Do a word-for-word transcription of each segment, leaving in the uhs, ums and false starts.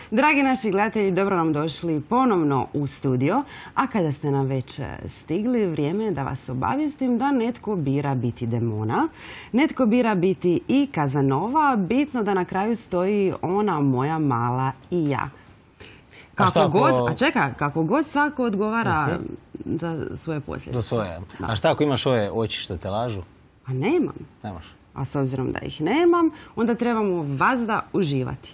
Dragi naši gledatelji, dobro nam došli ponovno u studio, a kada ste nam već stigli, vrijeme je da vas obavijestim da netko bira biti demona, netko bira biti i Kazanova, bitno da na kraju stoji ona moja mala i ja. Kako god, a čeka, kako god svako odgovara za svoje posljedice. Za svoje. A šta ako imaš ove oči što te lažu? A nemam. Nemaš. A s obzirom da ih nemam, onda trebamo vazda uživati.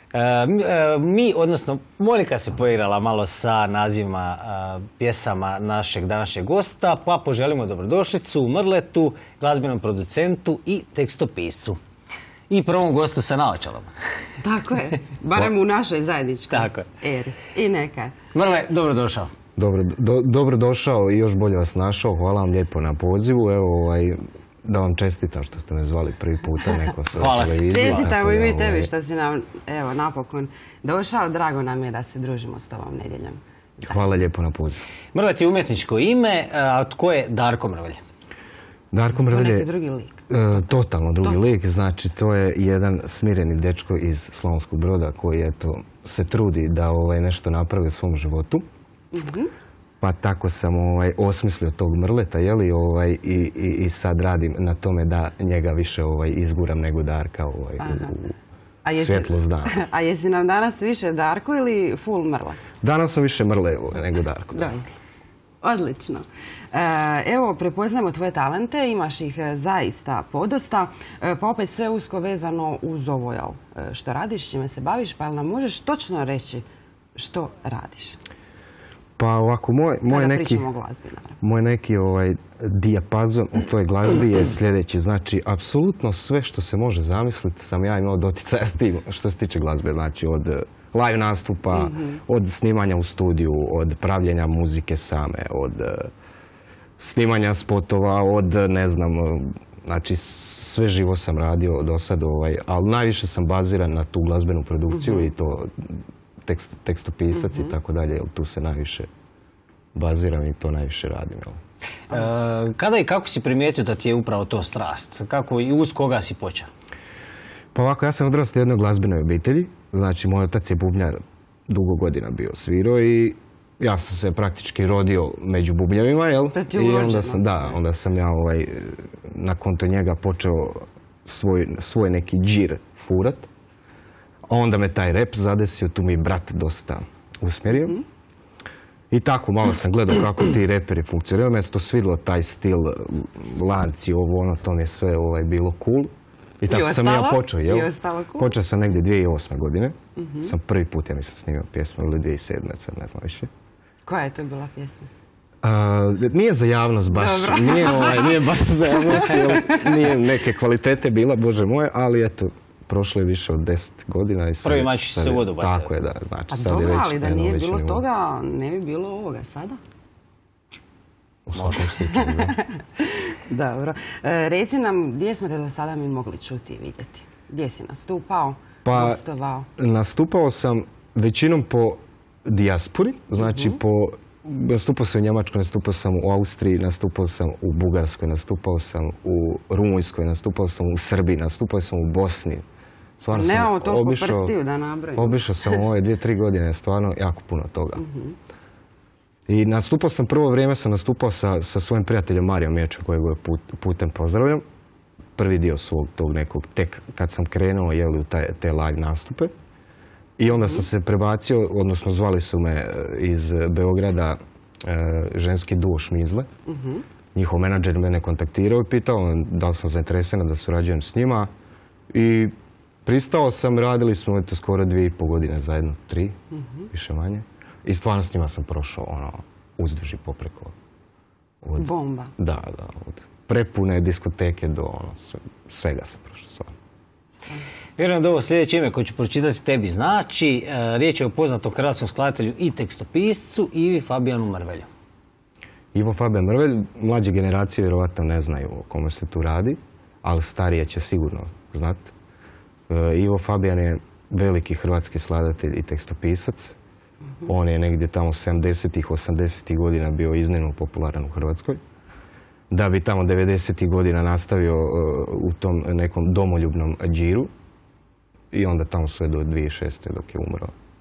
Mi, odnosno Monika se poigrala malo sa nazivima pjesama našeg današnjeg gosta, pa poželimo dobrodošlicu Mrletu, glazbenom producentu i tekstopiscu. I prvom gostu sa naočalama. Tako je, barem u našoj zajedničkoj eri. I neka. Mrle, dobrodošao. Dobrodošao i još bolje vas našao. Hvala vam lijepo na pozivu. Evo, da vam čestitam što ste me zvali prvi puta. Hvala ti. Čestitamo i mi tebi što si nam, evo, napokon došao. Drago nam je da se družimo s tobom nedjeljom. Hvala lijepo na pozivu. Mrle ti je umjetničko ime, a tko je Darko Mrvelj? Darko Mrvelj je... To je neki drugi lik. Totalno drugi lik, znači to je jedan smireni dečko iz Slavonskog Broda koji eto se trudi da nešto napravi u svom životu. Pa tako sam osmislio tog Mrleta, jeli, i sad radim na tome da njega više izguram nego Darka u svjetlost dana. A jesi nam danas više Darko ili full Mrle? Danas sam više Mrle nego Darko. Odlično. Evo, prepoznajemo tvoje talente, imaš ih zaista podosta, pa opet sve usko vezano uz ovo što radiš, čime se baviš, pa nam možeš točno reći što radiš? Pa ovako, moj neki dijapazon u toj glazbi je sljedeći. Znači, apsolutno sve što se može zamisliti sam ja imao doticaja s tim što se tiče glazbe. Znači, od live nastupa, od snimanja u studiju, od pravljenja muzike same, od snimanja spotova, od ne znam, znači sve živo sam radio do sad, ali najviše sam baziran na tu glazbenu produkciju i to tekstopisac i tako dalje, jer tu se najviše baziram i to najviše radim. Kada i kako si primijetio da ti je upravo to strast? Kako i uz koga si počeo? Pa ovako, ja sam odrastao u jednoj glazbenoj obitelji. Znači, moj otac je bubnjar, dugo godina bio svirao i ja sam se praktički rodio među bubnjevima, jel? I onda sam, da, onda sam ja na konto njega počeo svoj neki džir furat. Onda me taj rap zadesio, tu mi brat dosta usmjerio. I tako, malo sam gledao kako ti reperi funkcioniraju. Me se to svidilo, taj stil, lanci, ovo, ono, to mi je sve bilo cool. I tako sam ja počeo, jel? Počeo sam negdje dvije tisuće osme godine. Sam prvi put, ja mislim, snimio pjesmu, ili dvije tisuće sedme, sad ne znam više. Koja je to bila pjesma? Nije za javnost baš, nije baš za javnost, nije neke kvalitete bila, bože moje, ali eto, prošlo je više od deset godina. Prvi mač se u vodu bacao. Tako je, da. Znači, sad je već... A dobro, ali da nije bilo toga, ne bi bilo ovoga sada? U svakom slučaju, da. Dobro. Reci nam, gdje smo te do sada mi mogli čuti i vidjeti? Gdje si nastupao, gostovao? Pa, nastupao sam većinom po dijaspori, znači po... Nastupao sam u Njemačkoj, nastupao sam u Austriji, nastupao sam u Bugarskoj, nastupao sam u Rumunjskoj, nastupao sam u Srbiji, nastupao sam u Bosni. Nemamo toliko prstiju da nabrojimo. Obišao sam u ove dvije, tri godine, stvarno jako puno toga. I nastupao sam, prvo vrijeme sam nastupao sa svojim prijateljem Marijom Miječom, kojeg je putem pozdravljam. Prvi dio svog tog nekog, tek kad sam krenuo u te live nastupe. I onda sam se prebacio, odnosno zvali su me iz Beograda ženski duo Šmizle. Njihov menadžer mene kontaktirao i pitao da li sam zainteresiran da surađujem s njima. I pristao sam, radili smo eto skoro dvije i pol godine zajedno, tri, više manje. I stvarno s njima sam prošao ono, uzduž i popreko. Bomba. Da, da, od prepune diskoteke do ono, svega sam prošao stvarno. Vjerujem da ovo sljedeće ime koje ću pročitati tebi znači. Riječ je o poznatom hrvatskom skladatelju i tekstopiscu Ivi Fabijanu Mrvelju. Ivo Fabijan Mrvelj, mlađe generacije vjerovatno ne znaju o kome se tu radi, ali starije će sigurno znati. Ivo Fabijan je veliki hrvatski skladatelj i tekstopisac. On je negdje tamo sedamdesetih, osamdesetih godina bio iznimno popularan u Hrvatskoj. Da bi tamo devedesetih godina nastavio u tom nekom domoljubnom džiru. I onda tamo sve do dvije tisuće šeste. dok je umro.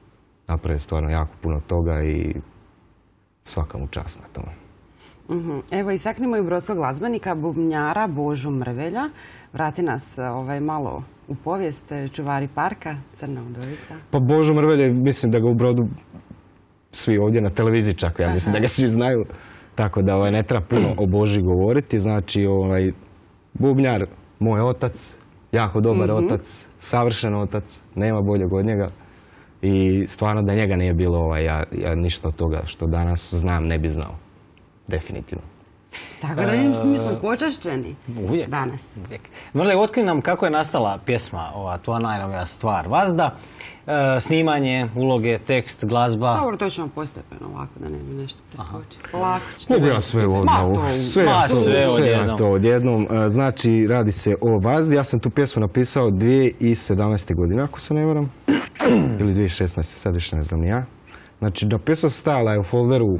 napravio stvarno jako puno toga i svaka mu čast na tome. Uh-huh. Evo, istaknimo i brodskog glazbenika, bubnjara Božu Mrvelja. Vrati nas ovaj, malo u povijest, čuvari parka, Crna Udovica. Pa Božo Mrvelj, mislim da ga u Brodu svi ovdje na televiziji čak, ja mislim Aha. da ga svi znaju. Tako da ovaj, ne treba puno o Boži govoriti. Znači, ovaj, bubnjar, moj otac, jako dobar mm-hmm. otac, savršen otac, nema boljeg od njega. I stvarno da njega nije bilo, ovaj, ja, ja ništa od toga što danas znam ne bi znao. Definitivno. Tako da mi smo počašćeni uvijek, danas. Uvijek. Možda otkri nam kako je nastala pjesma, ova tvoja najnovija stvar, Vazda. E, snimanje, uloge, tekst, glazba. Dobro, to ćemo postepeno ovako da ne bi nešto preskočiti. Polako ćemo. Mogu ja sve odjednom. Sve, Ma, sve, sve ja to odjednom. Znači, radi se o Vazdi. Ja sam tu pjesmu napisao dvije tisuće sedamnaeste. godine, ako se ne varam. Ili dvije tisuće šesnaeste. sad više ne znam ni ja. Znači, napisao sam, stajala je u folderu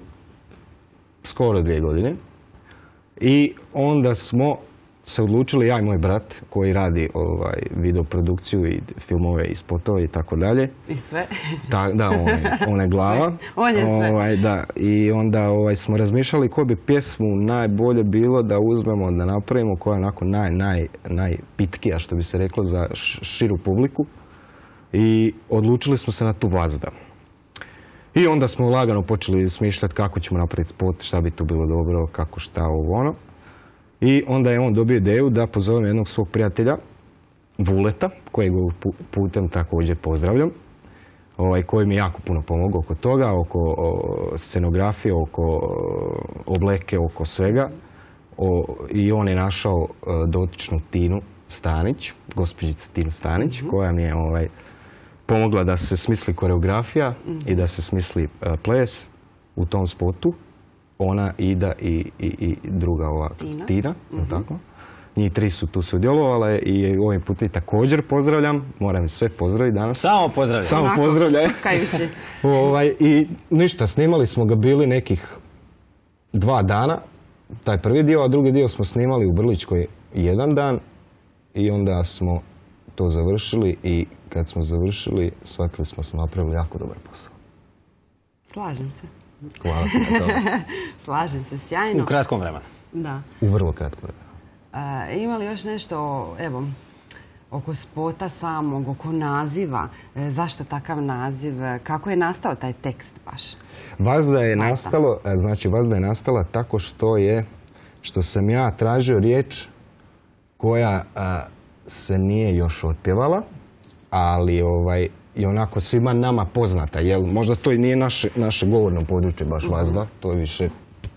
skoro dvije godine. I onda smo se odlučili, ja i moj brat, koji radi ovaj, videoprodukciju i filmove i spotove i tako dalje. I sve. Ta, da, on je, on je glava. On je sve. Ovaj, da, i onda ovaj, smo razmišljali ko bi pjesmu najbolje bilo da uzmemo, da napravimo, koja je onako naj, naj, najpitkija, što bi se reklo, za širu publiku. I odlučili smo se na tu Vazda. I onda smo lagano počeli smišljati kako ćemo napraviti spot, šta bi tu bilo dobro, kako šta ovo ono. I onda je on dobio ideju da pozovem jednog svog prijatelja, Vuleta, kojeg putem također pozdravljam, ovaj, koji mi jako puno pomogao oko toga, oko o, scenografije, oko o, obleke, oko svega. O, I on je našao o, dotičnu Tinu Stanić, gospođicu Tinu Stanić, mm-hmm. koja mi je ovaj, pomogla da se smisli koreografija mm-hmm. i da se smisli uh, ples u tom spotu. Ona, Ida i, i, i druga ova Tina. Tina mm-hmm. tako? Njih tri su tu sudjelovale i ovim putem također pozdravljam. Moram ih sve pozdraviti danas. Samo pozdravljam. Samo Onako, pozdravljam. ovaj, I ništa, snimali smo ga bili nekih dva dana. Taj prvi dio, a drugi dio smo snimali u Brličkoj jedan dan. I onda smo to završili i kad smo završili, shvatili smo smo napravili jako dobar posao. Slažem se. Hvala ti na tome. Slažem se, sjajno. U kratkom vremenu. Da. U vrlo kratkom vremenu. E, ima li još nešto, evo, oko spota samog, oko naziva? E, zašto takav naziv? Kako je nastao taj tekst baš? Vazda je Vazda. nastalo, znači Vazda je nastala tako što je, što sam ja tražio riječ koja a, se nije još otpjevala, ali ovaj, je onako svima nama poznata. Jel? Možda to i nije naše, naše govorno područje baš uh-huh. Vazda, to je više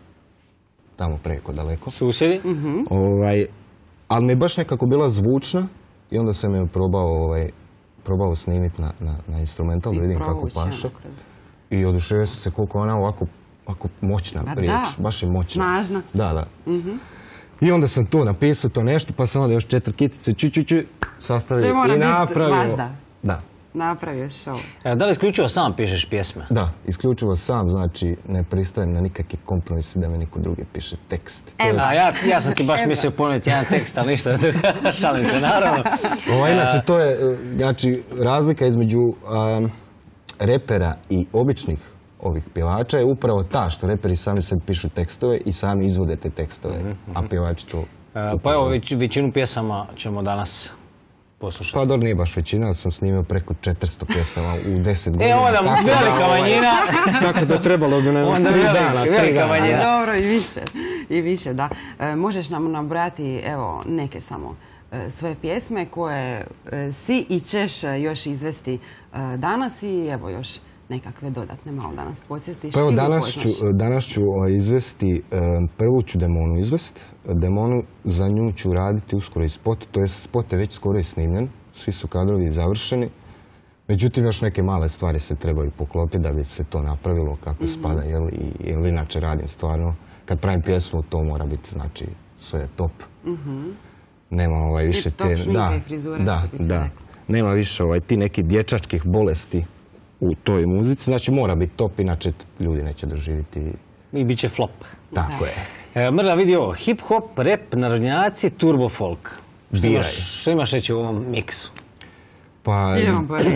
tamo preko daleko. Susjedi. Uh-huh. Ovaj, ali mi je baš nekako bila zvučna i onda sam je probao, ovaj, probao snimiti na, na, na instrumental, da vidim kako paše. I oduševio sam se koliko ona ovako, ovako moćna ba, riječ, da. baš je moćna. Snažna. Da, da. Uh-huh. I onda sam to napisao, to nešto, pa sam onda još četiri kitice, ču, ču, ču, sastavio i napravio. Vazda. Da. Napravio show. E, da li isključivo sam pišeš pjesme? Da, isključivo sam, znači ne pristajem na nikakve kompromise da mi niko drugi piše tekst. Evo. A ja, ja sam ti baš Evo. mislio ponuditi jedan tekst, ali ništa, šalim se naravno. Ovo, inače, to je znači, razlika između um, repera i običnih ovih pjevača je upravo ta što reperi sami sebi pišu tekstove i sami izvode te tekstove, mm-hmm. a pjevači to... E, pa evo, već, većinu pjesama ćemo danas poslušati. Pa dobro, nije baš većina, ali sam snimio preko četiristo pjesama u deset godina. E, onda velika manjina. Tako da trebalo bi nam tri dana. Velika manjina. Dobro, i više. I više, da. E, možeš nam nabrojati, evo, neke samo e, svoje pjesme koje e, si i ćeš još izvesti e, danas i evo još nekakve dodatne malo da nas podsjetiš. Pa evo, danas ću, danas ću izvesti, prvu ću Demonu izvesti. Demonu, za nju ću raditi uskoro i spot, to je spot je već skoro i snimljen, svi su kadrovi završeni. Međutim, još neke male stvari se trebaju poklopiti da bi se to napravilo kako mm-hmm. spada, jel? I, jel inače radim stvarno, kad pravim pjesmu, to mora biti, znači, sve top. Mm-hmm. Nema ovaj više te... Top šminka i frizura, da, što bi se da. rekao. Nema više ovaj, ti neki dječačkih bolesti u toj muzici, znači mora biti top, inače ljudi neće doživjeti. I bit će flop. Tako je. E, Mrla, vidi ovo, hip-hop, rap, narodnjaci, turbo folk. Što imaš, što imaš reći u ovom miksu? Pa,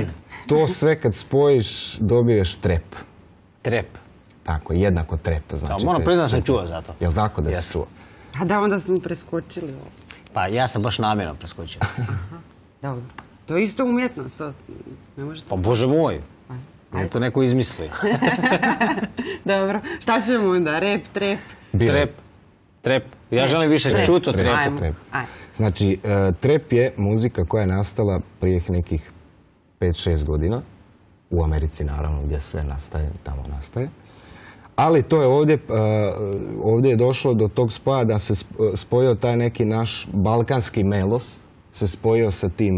To sve kad spojiš dobiješ trep. Trep. Tako, jednako trep. Znači, moram priznat sam čuo za to. Jel' tako da si čuo? A da, onda smo preskočili ovo. Pa ja sam baš namjerno preskočio. Dobro. To je isto umjetnost, to ne možete... Pa bože moj, je to neko izmislio. Dobro, šta ćemo onda? Rep, trep? Trep, trep. Ja želim više čuti o trepu. Znači, trep je muzika koja je nastala prije nekih pet šest godina. U Americi, naravno, gdje sve nastaje, tamo nastaje. Ali to je ovdje, ovdje je došlo do tog spoja da se spojio taj neki naš balkanski melos, se spojio sa tim,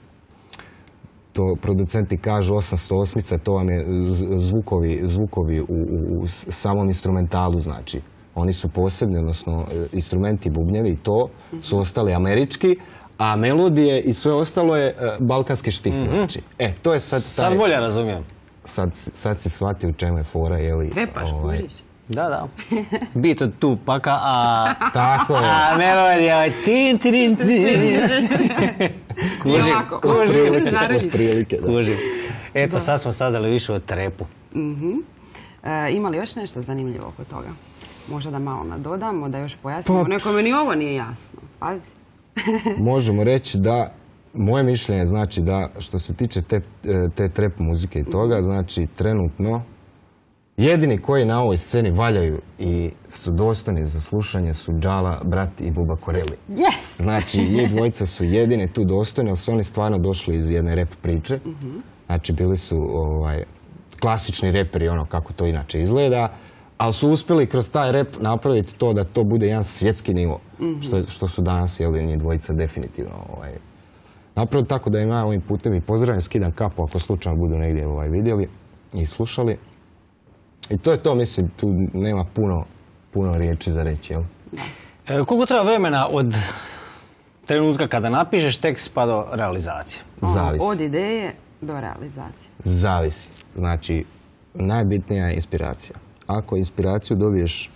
to producenti kažu osamsto osmica, to vam je zvukovi, zvukovi u, u, u samom instrumentalu, znači. Oni su posebni, odnosno instrumenti bubnjevi i to su ostali američki, a melodije i sve ostalo je balkanski štih. Znači. E, to je sad taj... Sad bolje razumijem. Sad, sad si shvatio u čemu je fora, je li... Trepaš, ovaj... kužiš. Da, da. Bit od Tupaka, a... Tako je. A melodija je tin, tin, tin. Kužim, kužim. Otprilike, da. Kužim. Eto, sad smo sadali više o trepu. Ima li još nešto zanimljivo oko toga? Možda da malo nadodamo, da još pojasnimo. Nekome ni ovo nije jasno. Pazi. Možemo reći da, moje mišljenje znači da što se tiče te, te trap muzike i toga, znači trenutno jedini koji na ovoj sceni valjaju i su dostojni za slušanje su Džala, Brat i Buba Koreli. Yes! Znači, njih dvojica su jedini tu dostojni, ali su oni stvarno došli iz jedne rap priče. Znači, bili su ovaj, klasični reperi, ono kako to inače izgleda, ali su uspjeli kroz taj rap napraviti to da to bude jedan svjetski nivo, što, što su danas, jel, njih dvojica definitivno ovaj, napravili, tako da im ja ovim putem i pozdravim, skidam kapu ako slučajno budu negdje ovaj, vidjeli i slušali. I to je to, mislim, tu nema puno, puno riječi za reći, jel? E, koliko treba vremena od trenutka kada napišeš tekst pa do realizacije? Zavisi. Od ideje do realizacije. Zavisi. Znači, najbitnija je inspiracija. Ako inspiraciju dobiješ,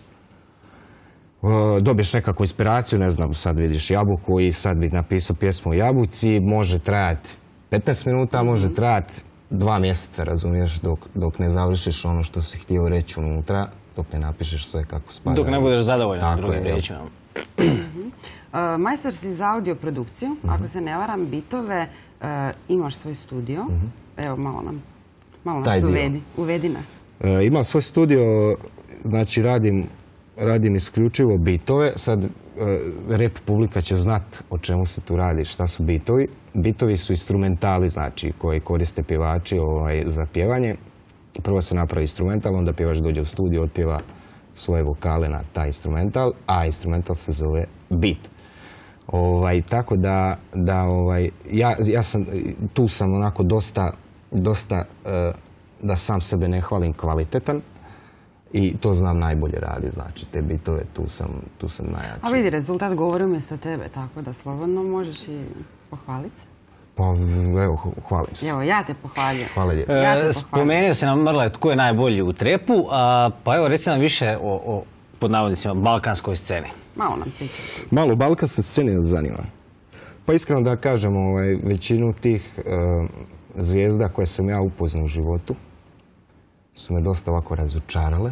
dobiješ nekakvu inspiraciju, ne znam, sad vidiš jabuku i sad bi napisao pjesmu o jabuci, može trajati petnaest minuta, može trajati dva mjeseca, razumiješ, dok, dok ne završiš ono što si htio reći unutra, dok ne napišeš sve kako spada. Dok ne budeš zadovoljan drugim riječima. Majstor si za audio produkciju, ako se ne varam, bitove, imaš svoj studio. Evo, malo nam, malo nas uvedi, uvedi nas. Imam svoj studio, znači radim, radim isključivo bitove. Sad rap publika će znat o čemu se tu radi, šta su bitovi. Bitovi su instrumentali, znači, koji koriste pjevači ovaj, za pjevanje. Prvo se napravi instrumental, onda pjevač dođe u studio, otpjeva svoje vokale na taj instrumental, a instrumental se zove beat. Ovaj, tako da, da ovaj, ja, ja sam, tu sam onako dosta, dosta uh, da sam sebe ne hvalim, kvalitetan i to znam najbolje radi, znači te bitove, tu sam, tu sam najjači. A vidi, rezultat govori umjesto tebe, tako da slobodno možeš i pohvaliti se. Pa evo, hvalim se. Evo, ja te pohvaljujem. Hvala lijepo. E, spomenuo si nam, Mrle, tko je najbolji u trepu, a, pa evo reci nam više o, o pod navodnicima, balkanskoj sceni. Malo nam pričaj. Malo, balkanskoj sceni nas zanima. Pa iskreno da kažem, ovaj, većinu tih e, zvijezda koje sam ja upoznao u životu su me dosta ovako razočarale.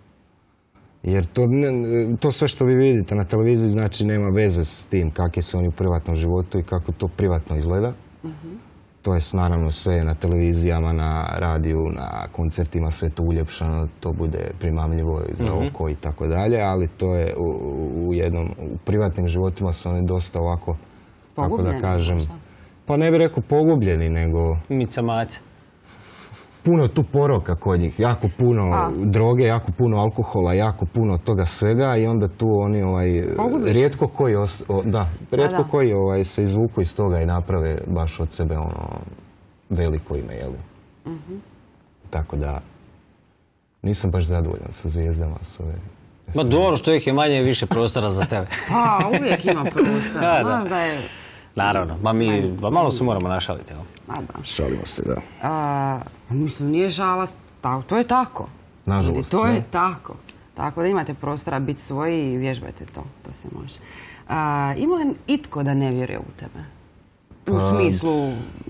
Jer to, to sve što vi vidite na televiziji znači nema veze s tim kakvi su oni u privatnom životu i kako to privatno izgleda. Uh-huh. To je naravno sve na televizijama, na radiju, na koncertima, sve to uljepšano, to bude primamljivo za uh-huh. oko i tako dalje, ali to je u, u jednom, u privatnim životima su oni dosta ovako, kako da kažem, pa ne bih rekao pogubljeni, nego... Mica maca. Puno tu poroka kod njih, jako puno A. droge, jako puno alkohola, jako puno toga svega i onda tu oni ovaj, rijetko koji, ost, o, da, rijetko da. koji ovaj, se izvuku iz toga i naprave baš od sebe ono veliko ime, jel? Uh-huh. Tako da nisam baš zadovoljan sa zvijezdama. S ove, Ma dobro, što ih je manje i više prostora za tebe. Pa, uvijek ima prostora. Da, da. je... Naravno, ma mi ma malo se moramo našaliti. Ma da. Šalimo se, da. A, mislim, nije žalost, to je tako. Nažalost. To je tako. Tako da imate prostora biti svoji i vježbajte to. To se može. A, ima li itko da ne vjeruje u tebe? U smislu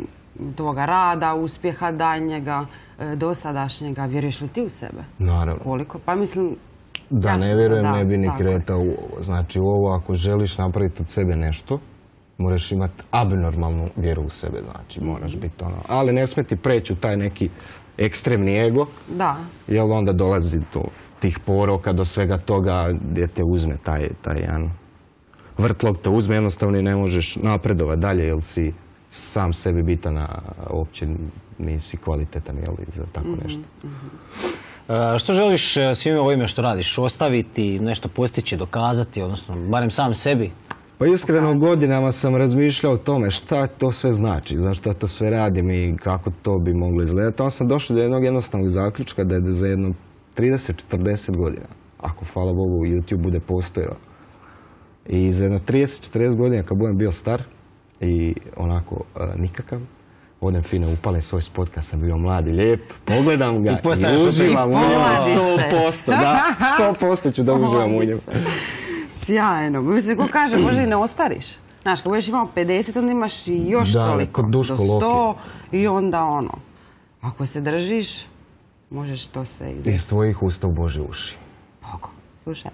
tvoga rada, uspjeha daljnjega, dosadašnjega. Vjeruješ li ti u sebe? Naravno. Koliko? Pa mislim... Da, ne vjerujem, ne bi ni kretao u ovo. Znači u ovo, ako želiš napraviti od sebe nešto, moraš imati abnormalnu vjeru u sebe, znači moraš biti ono. Ali ne smije ti preći u taj neki ekstremni ego, jer onda dolazi do tih poroka, do svega toga gdje te uzme taj, taj jedan vrtlog, te uzme jednostavno i ne možeš napredovati dalje, jer si sam sebi bitan, a uopće nisi kvalitetan, jel, za tako nešto. Što želiš svime ovime što radiš? Ostaviti, nešto postići, dokazati, odnosno barem sam sebi? Pa iskreno godinama sam razmišljao o tome šta to sve znači, zašto to sve radim i kako to bi moglo izgledati. Tamo sam došao do jednog jednostavnog zaključka da je za jedno trideset do četrdeset godina, ako hvala Bogu YouTube bude postojao, i za jedno trideset do četrdeset godina kad budem bio star i onako nikakav, odem fino, upalim svoj spot kad sam bio mlad i lijep, pogledam ga i uživam u njemu sto posto. Da, sto posto ću da uživam u njemu. Sjajno. Mislim, ko kaže, možda i ne ostariš. Znaš, kad budeš imao pedeset, onda imaš i još toliko. Do sto i onda ono. Ako se držiš, možeš to sve izvesti. Iz tvojih usta u Božje uši. Bogo, slušaj.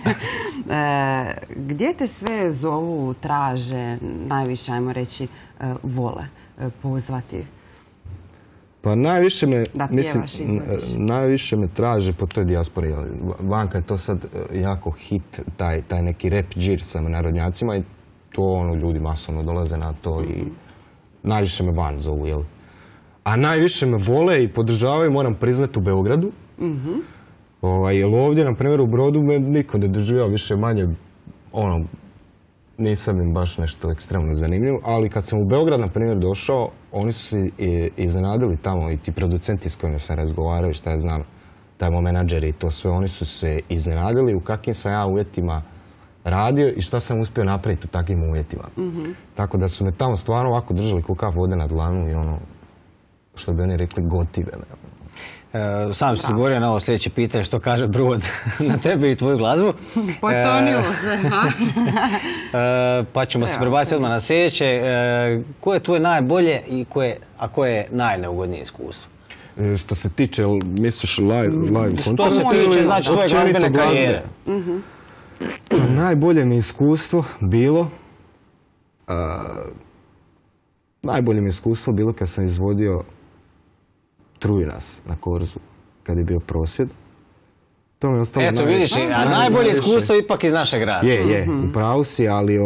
Gdje te sve zovu, traže, najviše, ajmo reći, vole pozvati? Pa najviše me, mislim, najviše me traže po toj dijaspori. Vanka je to sad jako hit, taj, taj neki rap džir sa narodnjacima i to ono, ljudi masovno dolaze na to i najviše me van zovu, jel? A najviše me vole i podržavaju, moram priznati, u Beogradu. Ovaj, jer ovdje, na primjer, u Brodu me niko ne doživio više manje, ono, nisam im baš nešto ekstremno zanimljivo, ali kad sam u Beograd, na primjer, došao, oni su se iznenadili tamo i ti producenti s kojima sam razgovarao i šta ja znam, tamo menadžeri i to sve, oni su se iznenadili u kakvim sam ja uvjetima radio i šta sam uspio napraviti u takvim uvjetima. Tako da su me tamo stvarno ovako držali ko kap vode nad glavom i ono, što bi oni rekli, gotive me. Sam si odgovorio na ovo sljedeće pitanje, što kaže Brod na tebe i tvoju glazbu. Potonilo se, ha? Pa ćemo se prebaciti odmah na sljedeće. Koje je tvoje najbolje, a koje je najneugodnije iskustvo? Što se tiče, misliš live koncert? Što se tiče, znači, tvoje glazbene karijere? Najbolje mi iskustvo bilo... Najbolje mi iskustvo bilo kad sam izvodio Truju nas na Korzu, kad je bio prosvjed. To mi je ostalo... Eto, vidiš, a najbolje iskustvo ipak iz našeg grada. Je, je, u pravu si, ali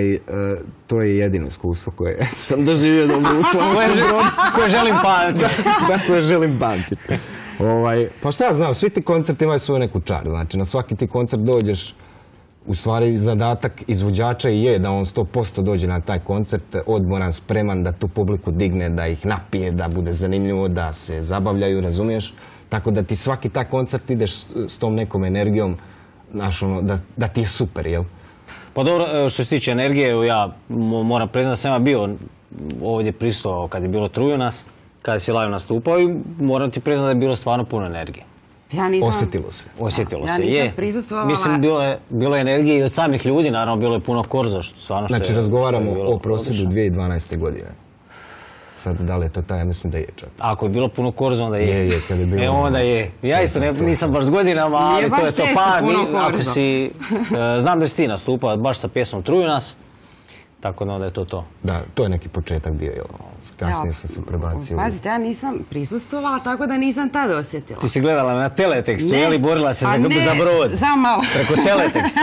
to je jedino iskustvo koje sam doživio da u Slavonskom Brodu. Koje želim pamtiti. Da, koje želim pamtiti. Pa šta ja znam, svi ti koncerti imaju svoju neku čar. Znači, na svaki ti koncert dođeš, u stvari zadatak izvođača i je da on sto posto dođe na taj koncert odmoran, spreman da tu publiku digne, da ih napije, da bude zanimljivo, da se zabavljaju, razumiješ? Tako da ti svaki taj koncert ideš s tom nekom energijom, znaš ono, da ti je super, jel? Pa dobro, što se tiče energije, ja moram priznati da sam ja bio ovdje prisutovao kad je bilo Truju nas, kada si live nastupao i moram ti priznati da je bilo stvarno puno energije. Osjetilo se. Osjetilo se, je. Mislim, bilo je energije i od samih ljudi, naravno, bilo je puno korzo. Znači, razgovaramo o prosvjedu dvije tisuće dvanaeste. godine. Sad, da li je to taj, ja mislim da je čak. Ako je bilo puno korzo, onda je. Je, je, kad je bilo... E, onda je. Ja isto nisam baš s godinama, ali to je to. Pa, ako si... Znam da si ti nastupao baš sa pjesmom Truju nas. Tako da onda je to to. Da, to je neki početak bio, jel? Kasnije sam se prebacio. Pazite, ja nisam prisustvovala, tako da nisam tada osjetila. Ti si gledala na teletekstu, je li borila se za Brod? Samo malo. Preko teleteksta.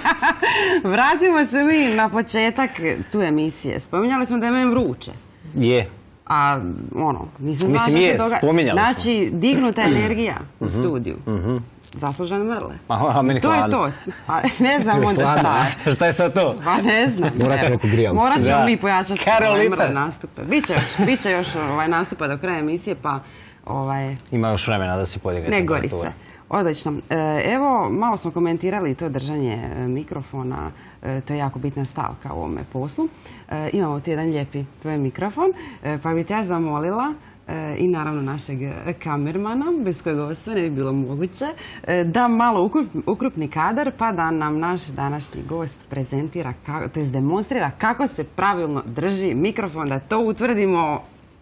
Vratimo se mi na početak tu emisije. Spominjali smo da je meni vruće. Je. A, ono, nisam znala što se toga... spominjali smo. Znači, dignuta energija u studiju. Zaslužan Mrle. Aha, meni hladno. To je to. Ne znam onda šta je. Šta je sad to? Pa ne znam. Morat će neku grijalcu. Morat ćemo mi pojačati Mrle nastupe. Biće još nastupa do kraja emisije, pa... Ima još vremena da se podigne. Ne gori se. Odlično. Evo, malo smo komentirali to držanje mikrofona. To je jako bitna stavka u ovome poslu. Imamo tu jedan lijepi tvoj mikrofon, pa bi te ja zamolila i naravno našeg kamermana, bez kojeg ovo sve ne bi bilo moguće, da malo ukrupni kadar pa da nam naš današnji gost prezentira, to jest demonstrira kako se pravilno drži mikrofon, da to utvrdimo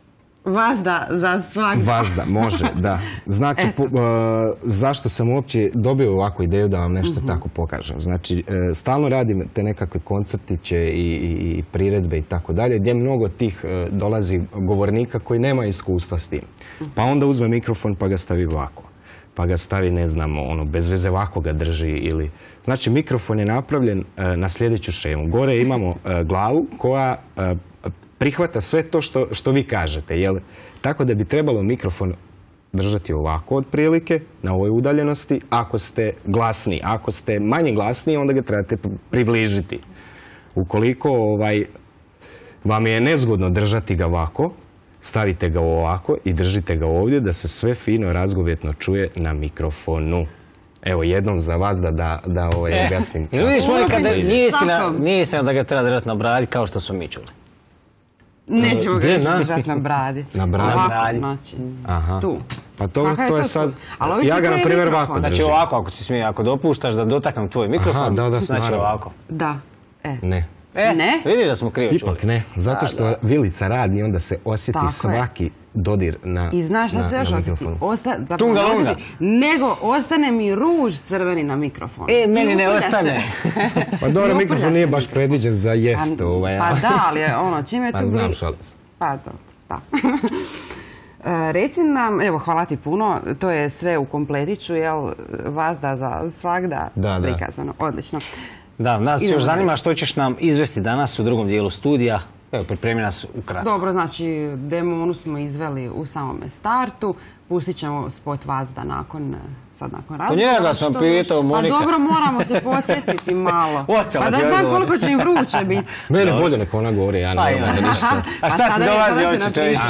Vazda za svakda. Vazda, može, da. Znači, po, uh, zašto sam uopće dobio ovakvu ideju da vam nešto uh-huh. tako pokažem. Znači, uh, stalno radim te nekakve koncertiće i, i, i priredbe i tako dalje, gdje mnogo tih uh, dolazi govornika koji nema iskustva s tim. Pa onda uzme mikrofon pa ga stavi ovako. Pa ga stavi, ne znam, ono, bez veze ovako ga drži ili... Znači, mikrofon je napravljen uh, na sljedeću šemu. Gore imamo uh, glavu koja uh, prihvata sve to što, što vi kažete, jel? Tako da bi trebalo mikrofon držati ovako otprilike, na ovoj udaljenosti, ako ste glasni. Ako ste manje glasni, onda ga trebate približiti. Ukoliko ovaj, vam je nezgodno držati ga ovako, stavite ga ovako i držite ga ovdje da se sve fino razgovjetno čuje na mikrofonu. Evo, jednom za vas da, da, da ovaj, objasnim. Ili vidiš, Monika, da nije istina, nije istina da ga treba držati na bradi kao što smo mi čuli. Nećemo ga više držati na bradi. Na bradi? Ovako, znači, aha. Tu. Pa to, to je sad... Ja ga, na primjer, ovako držim. Znači ovako, ako, smije, ako dopuštaš da dotaknem tvoj mikrofon, aha, da, da, znači ovako. Da. E. Ne. E, ne? Vidiš da smo krivo čuli. Ipak ne, zato što da, da. Vilica radi i onda se osjeti tako svaki je. Dodir na mikrofonu. I znaš šta se još osjeti? Osta, Čunga lunga. Nego ostane mi ruž crveni na mikrofonu. E, meni ne ostane. Pa dobro, mikrofon nije baš predviđen za jest. Ovaj, pa da, ali je ono, čim je tu... Pa znam, šalim se. Pa to, da. Reci nam, evo, hvala ti puno, to je sve u kompletiću, jel, vazda za svagda da, prikazano. Da. Odlično. Da, nas Idemo još zanima što ćeš nam izvesti danas u drugom dijelu studija. Evo, pripremi nas ukratko. Dobro, znači, demonu smo izveli u samome startu. Pustit ćemo spot Vazda nakon, sad nakon razgovora. Pa njega sam pitao, Monika. Pa dobro, moramo se podsjetiti malo. Pa da znam koliko će im vruće biti. Mene bolje neko ona govori, ja ne znam da ništa. A šta se dolazi oči čovječe?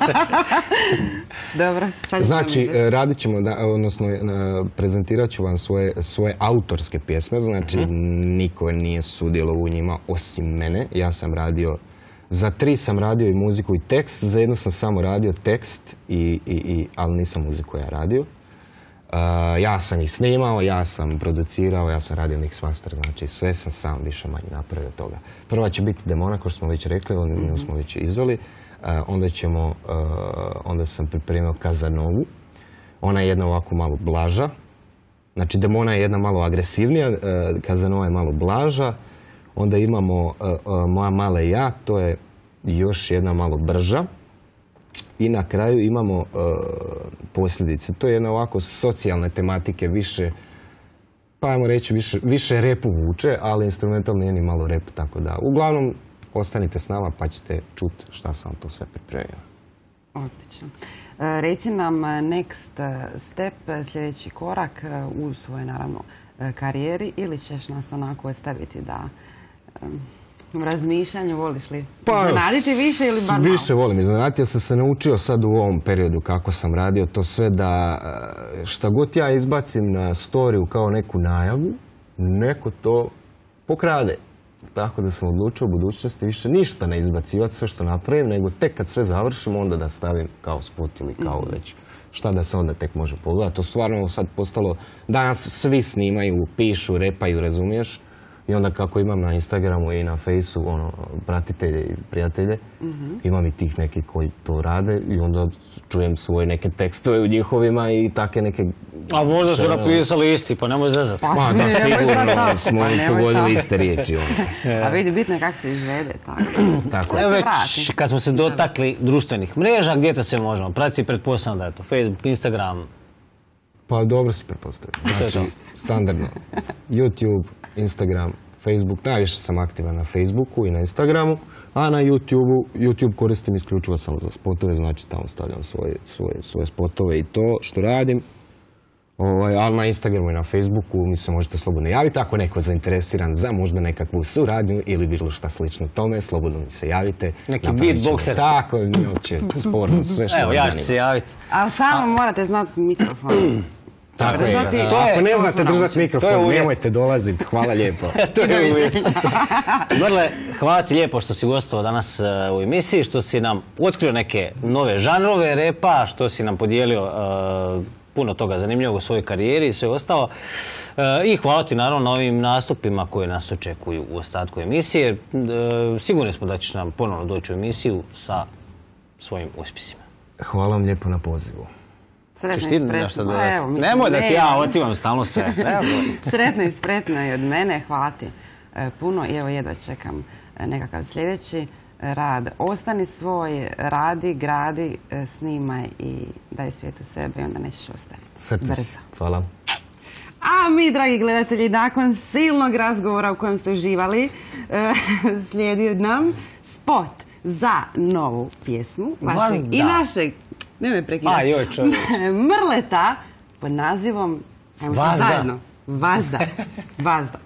Dobro, šta ćeš znači, radit ćemo, odnosno prezentirat ću vam svoje, svoje autorske pjesme. Znači, niko nije sudjelovao u njima osim mene. Ja sam radio... Za tri sam radio i muziku i tekst, za jednu sam samo radio tekst, i, i, i, ali nisam muziku ja radio. Uh, ja sam ih snimao, ja sam producirao, ja sam radio mix master, znači sve sam sam više manje napravio toga. Prva će biti Demona, kao što smo već rekli, nju mm-hmm. smo već izveli. Uh, onda, ćemo, uh, onda sam pripremio Kazanovu. Ona je jedna ovako malo blaža. Znači Demona je jedna malo agresivnija, uh, Kazanova je malo blaža. Onda imamo uh, uh, Moja mala i ja, to je još jedna malo brža. I na kraju imamo uh, Posljedice. To je jedna ovako socijalne tematike, više, pa ajmo reći, više, više repu vuče, ali instrumentalno nije ni malo rep, tako da. Uglavnom, ostanite s nama pa ćete čuti šta sam to sve pripremio. Odlično. Reci nam next step, sljedeći korak u svojoj, naravno, karijeri, ili ćeš nas onako ostaviti da u razmišljanju, voliš li pa, iznenaditi više ili bar malo? Više volim iznenaditi, jer sam se naučio sad u ovom periodu kako sam radio to sve da šta god ja izbacim na storiju kao neku najavu, neko to pokrade. Tako da sam odlučio u budućnosti više ništa ne izbacivati, sve što napravim, nego tek kad sve završim onda da stavim kao spot ili kao mm-hmm. već šta da se onda tek može pogledati. To stvarno sad postalo, danas svi snimaju, pišu, repaju, razumiješ? I onda kako imam na Instagramu i na Fejsu ono, pratitelje i prijatelje, mm-hmm. imam i tih neki koji to rade i onda čujem svoje neke tekstove u njihovima i take neke... A možda su napisali isti, pa nemoj zezati. Pa, pa da, sigurno smo pa, pogodili iste riječi. Ono. A vidi, bitno je kako se izvede. Tako. tako. Evo već, kad smo se dotakli društvenih mreža, gdje to se možemo pratiti? Pretpostavljam da je to Facebook, Instagram. Pa dobro si pretpostavio. Znači, standardno. YouTube, Instagram, Facebook. Najviše sam aktivan na Facebooku i na Instagramu, a na YouTubeu, YouTube koristim isključivo samo za spotove, znači tamo stavljam svoje, svoje, svoje spotove i to što radim. Ovaj, ali na Instagramu i na Facebooku mi se možete slobodno javiti. Ako neko zainteresiran za možda nekakvu suradnju ili bilo šta slično tome, slobodno mi se javite. Neki beatboxer. Tako, nije uopće sporno, sve što Evo, ja ću se javiti. Ali samo morate znati mikrofon. Tako je. Ako ne znate držati mikrofon, nemojte dolaziti. Hvala lijepo. To je uvijek. Brle, hvala ti lijepo što si gostovao danas u emisiji, što si nam otkrio neke nove žanrove repa, što si nam podijelio uh, puno toga zanimljivog u svojoj karijeri i sve ostalo. Uh, I hvala ti naravno na ovim nastupima koje nas očekuju u ostatku emisije. Uh, sigurni smo da ćeš nam ponovno doći u emisiju sa svojim uspjesima. hvala vam lijepo na pozivu. Sretno i spretno. Nemoj da ti ja otimam stalno sve. Sretno i spretno i od mene. Hvala ti puno i evo jedva čekam nekakav sljedeći rad. Ostani svoj, radi, gradi, snimaj i daj svijetu sebe i onda nećeš ostaviti. Srce. Hvala. A mi, dragi gledatelji, nakon silnog razgovora u kojem ste uživali, slijedi nam spot za novu pjesmu vašeg i našeg, ne me prekidati, Mrleta pod nazivom, ajmo se zajedno, Vazda. Vazda.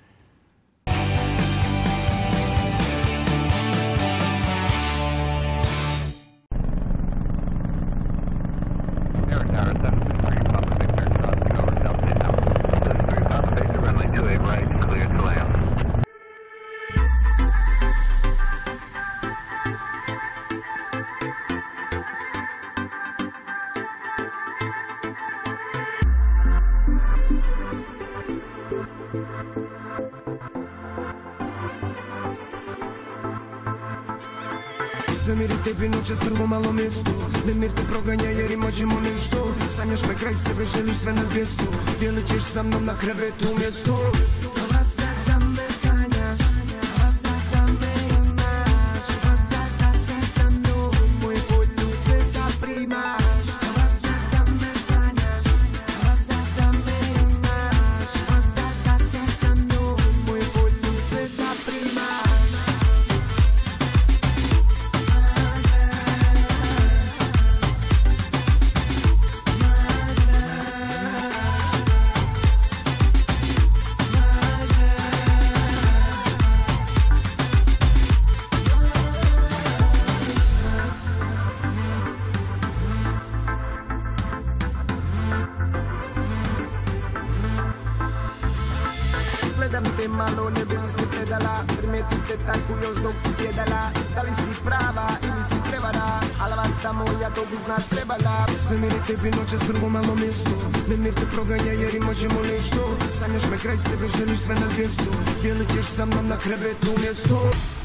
Svemir i tebi noćas prvo malo mjesto. Nemir te proganja jer imat ćemo nešto. Sanjaš me kraj sebe, želiš sve na dvjesto. Dijelit ćeš sa mnom na krevetu mjesto. Vazda da me sanjaš, vazda da me imaš, vazda da se sa mnom moj poljuce da primaš. Vazda da me sanjaš, vazda da me imaš, vazda da se sa mnom moj poljuce da primaš. Gledam te malo, ne bi li se predala, primetim te tako još dok si sjedala. Da li si prava ili si prevara, ali vas tamo ja to bi znaš trebala. Svemir i tebi noćas prvo malo mjesto. Nemir te proganja jer imat ćemo nešto. Sanjaš me kraj sebe, želiš sve na dvjesto. Dijelit ćeš sa mnom na krevetu mjesto.